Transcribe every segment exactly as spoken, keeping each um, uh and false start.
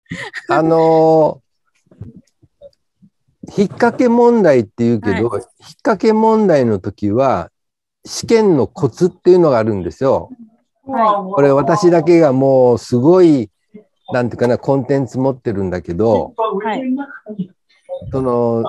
あのー、引っ掛け問題っていうけど、はい、引っ掛け問題の時は、試験のコツっていうのがあるんですよ。はい、これ私だけがもうすごい、なんていうかな、コンテンツ持ってるんだけど、はい、その、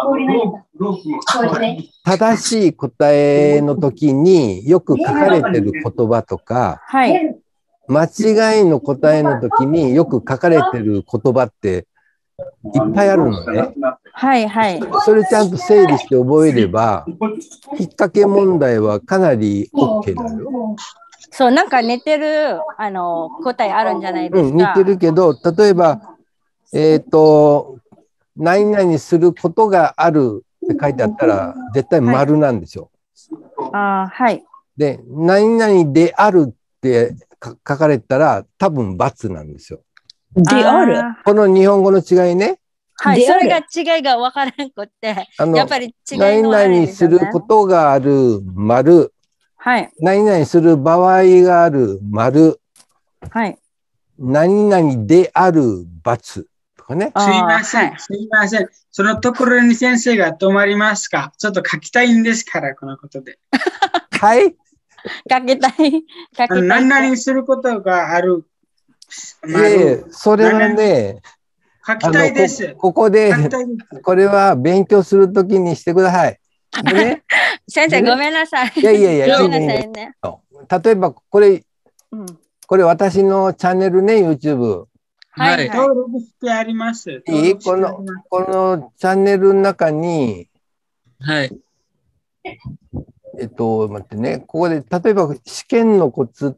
正しい答えの時によく書かれてる言葉とか、はい、間違いの答えの時によく書かれてる言葉っていっぱいあるのね。 はいはい。 それちゃんと整理して覚えれば、引っ掛け問題はかなり OK だよ。 そう、なんか似てるあの答えあるんじゃないですか。 うん、似てるけど、例えば、えっと、何々することがあるって書いてあったら、絶対丸なんですよ。 はい、あはい。 で、何々であるって書かれたら、多分×なんですよ。 である？ この日本語の違いね。 はい、それが違いが分からんくって、やっぱり違いのあれですよね。 何々することがある丸。 はい。 何々する場合がある丸。 はい。 何々である×とかね。 すいません、すいません。そのところに先生が止まりますか？ちょっと書きたいんですから、このことで。 はい。 書きたい。書きたい。 何々することがある。 いやいや、それはね、 書きたいです。 ここで、これは勉強するときにしてください。 ね、先生、ごめんなさい。 いやいやいや、 ごめんなさいね。 例えば、これ、うん、これ私のチャンネルね、YouTube。 はい。登録してあります。 いいこの、このチャンネルの中に、 はい。 えっと、待ってね、ここで、例えば試験のコツって、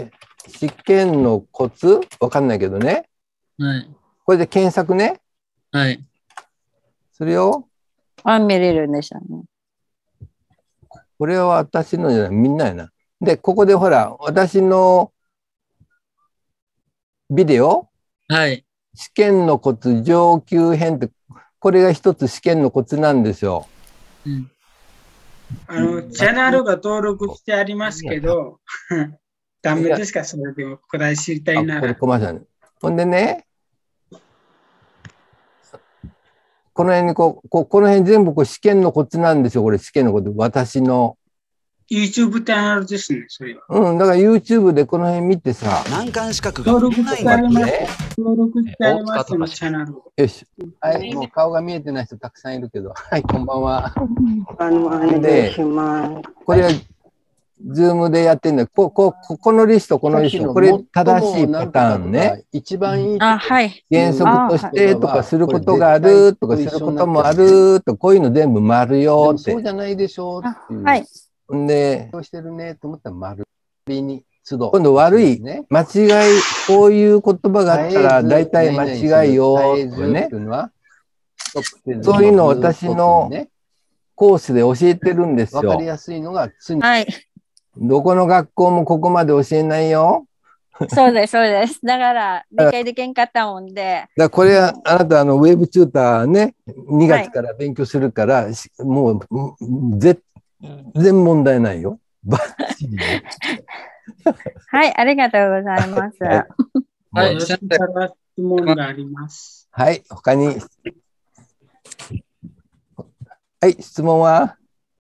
試験のコツわかんないけどね。 はい。 これで検索ね。 はい。 するよ。 あ、見れるんでしたね。 これは私のじゃない、みんなやな。で、ここでほら、私のビデオ。 はい。 試験のコツ上級編って、これが一つ試験のコツなんですよ。 うん、あの、チャンネルが登録してありますけど、ダメですか？それでも答え知りたいなら。 これコマーシャル。ほんでね、この辺にこう、こうこの辺全部こう試験のコツなんですよ。これ試験のコツ。私の。 YouTube チャンネルですね、それは。 うん、だから YouTube でこの辺見てさ。 難関資格が登録してあります。登録してあります、チャンネル。 よし。はい、もう顔が見えてない人たくさんいるけど。はい、こんばんは。 あの、お願いします。 これは、ズームでやってんだよ。こ、こ、このリスト、このリスト。これ正しいパターンね。 一番いい。 あ、はい。 原則としてとかすることがあるとかすることもあると、こういうの全部丸よって。 そうじゃないでしょうっていう。 はい。 んで、 どうしてるねと思ったら丸に都度。 今度悪い、間違い、こういう言葉があったら大体間違いよとかね。そういうのを私のコースで教えてるんですよ。 わかりやすいのが常に。 はい。 どこの学校もここまで教えないよ。 そうです、そうです。だから、理解できんかったもんで。 だこれは、あなた、あの、ウェブチューターね、にがつから勉強するから、はい、もう、絶全問題ないよ。バッチリ。 はい、ありがとうございます。 はい、質問があります。 はい、他に。はい、質問は